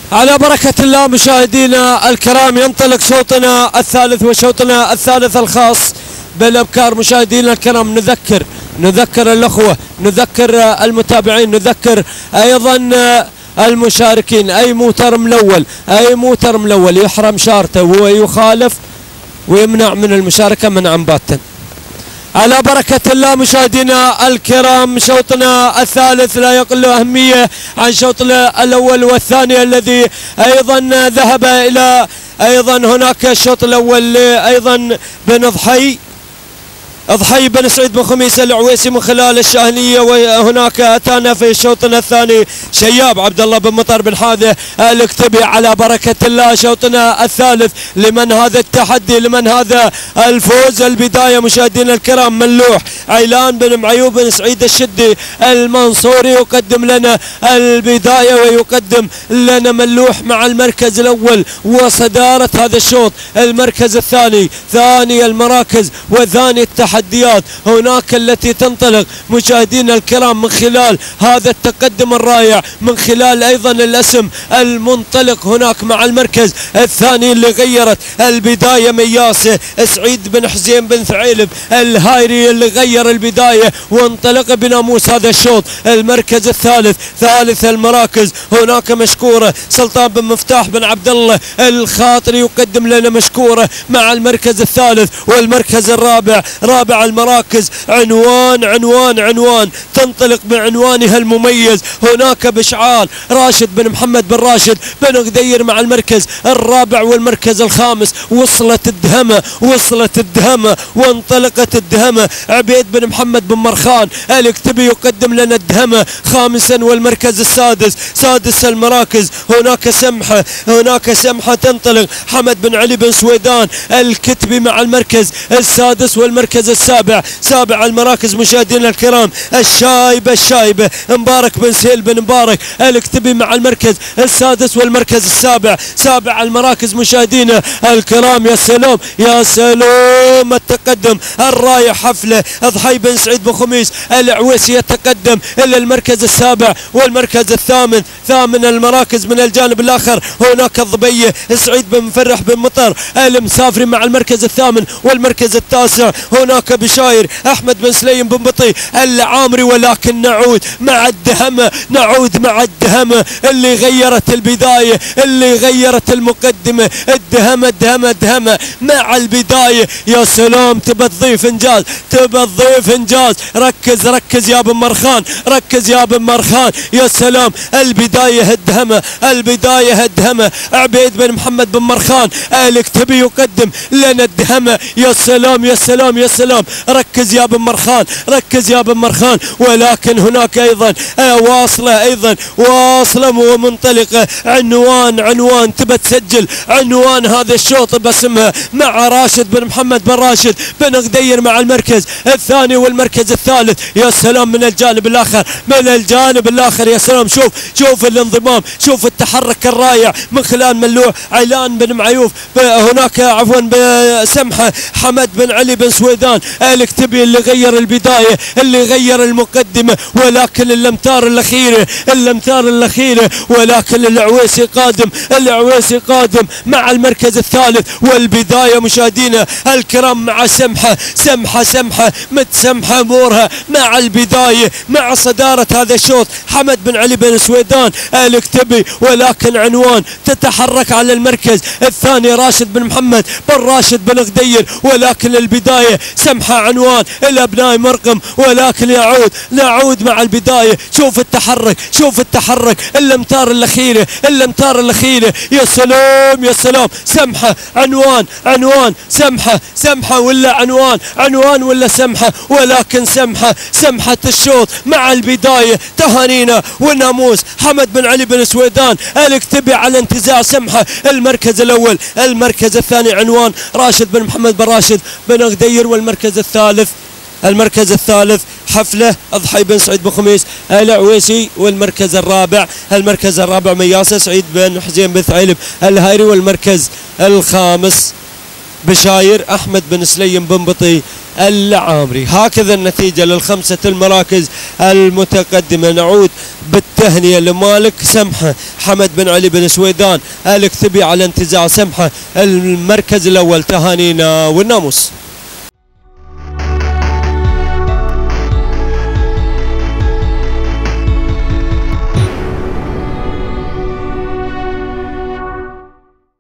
على بركة الله مشاهدينا الكرام، ينطلق شوطنا الثالث وشوطنا الثالث الخاص بالأبكار. مشاهدينا الكرام، نذكر الأخوة، نذكر المتابعين، نذكر أيضا المشاركين، أي موتر ملول يحرم شارته ويخالف ويمنع من المشاركة منعا باتا. على بركة الله مشاهدينا الكرام، شوطنا الثالث لا يقل أهمية عن شوطنا الأول والثاني الذي أيضا ذهب إلى أيضا هناك الشوط الأول أيضا بن أضحي بن سعيد بن خميس العويسي من خلال الشاهنية، وهناك أتانا في شوطنا الثاني شياب عبد الله بن مطر بن حاذة الاكتبي. على بركة الله شوطنا الثالث، لمن هذا التحدي، لمن هذا الفوز؟ البداية مشاهدينا الكرام، ملوح عيلان بن معيوب بن سعيد الشدي المنصوري يقدم لنا البداية، ويقدم لنا ملوح مع المركز الأول وصدارة هذا الشوط. المركز الثاني، ثاني المراكز وثاني التحديات هناك التي تنطلق مشاهدينا الكرام من خلال هذا التقدم الرائع، من خلال ايضا الاسم المنطلق هناك مع المركز الثاني اللي غيرت البدايه مياسه سعيد بن حسين بن ثعيلب الهايري اللي غير البدايه وانطلق بناموس هذا الشوط. المركز الثالث، ثالث المراكز، هناك مشكوره سلطان بن مفتاح بن عبد الله الخاطري يقدم لنا مشكوره مع المركز الثالث. والمركز الرابع، رابع المراكز، عنوان تنطلق بعنوانها المميز. هناك بشعار راشد بن محمد بن راشد بن غدير مع المركز الرابع والمركز الخامس. وصلت الدهمة وانطلقت الدهمة. عبيد بن محمد بن مرخان الاكتبي يقدم لنا الدهمة خامسا، والمركز السادس، سادس المراكز، هناك سمحة تنطلق. حمد بن علي بن سويدان الكتبي مع المركز السادس، والمركز السابع، سابع المراكز مشاهدينا الكرام الشايبة مبارك بن سهيل بن مبارك الاكتبي مع المركز السادس والمركز السابع، سابع المراكز مشاهدينا الكرام. يا سلام التقدم الرايح، حفله أضحي بن سعيد بن خميس العويسي يتقدم الى المركز السابع والمركز الثامن. ثامن المراكز من الجانب الاخر هناك الضبيه سعيد بن مفرح بن مطر المسافري مع المركز الثامن والمركز التاسع. هناك بشاير احمد بن سليم بن بطي العامري. ولكن نعود مع الدهمه اللي غيرت البدايه، اللي غيرت المقدمه. الدهمه مع البدايه. يا سلام، تبى تضيف انجاز. ركز يا بن مرخان، يا سلام، البدايه الدهمه. عبيد بن محمد بن مرخان الاكتبي يقدم لنا الدهمه. يا سلام، ركز يا بن مرخان. ولكن هناك ايضا واصله ومنطلقه. عنوان تبى تسجل عنوان هذا الشوط باسمها مع راشد بن محمد بن راشد بن غدير مع المركز الثاني والمركز الثالث. يا سلام، من الجانب الاخر يا سلام، شوف الانضمام، شوف التحرك الرائع من خلال ملوح عيلان بن معيوف. هناك سمحه حمد بن علي بن سويدان الاكتبي اللي غير البدايه، اللي غير المقدمه. ولكن الامتار الاخيره ولكن العويسي قادم مع المركز الثالث. والبدايه مشاهدينا الكرام مع سمحه متسمحه امورها مع البدايه، مع صداره هذا الشوط حمد بن علي بن سويدان الاكتبي. ولكن عنوان تتحرك على المركز الثاني راشد بن محمد بن راشد بن غدير. ولكن البدايه سمحه عنوان الابناء مرقم. ولكن نعود مع البدايه. شوف التحرك الامتار الاخيره. يا سلام، سمحه عنوان سمحه ولا عنوان ولا سمحه. ولكن سمحه الشوط مع البدايه. تهانينا والناموس حمد بن علي بن سويدان الاكتبي على انتزاع سمحه المركز الاول. المركز الثاني عنوان راشد بن محمد بن راشد بن غدير. والمركز الثالث حفله أضحي بن سعيد بن خميس العويسي. والمركز الرابع مياسه سعيد بن حسين بن ثعيلب الهايري. والمركز الخامس بشاير أحمد بن سليم بن بطي العامري. هكذا النتيجة للخمسة المراكز المتقدمة. نعود بالتهنئة لمالك سمحة حمد بن علي بن سويدان الكتبي على انتزاع سمحة المركز الأول. تهانينا والناموس.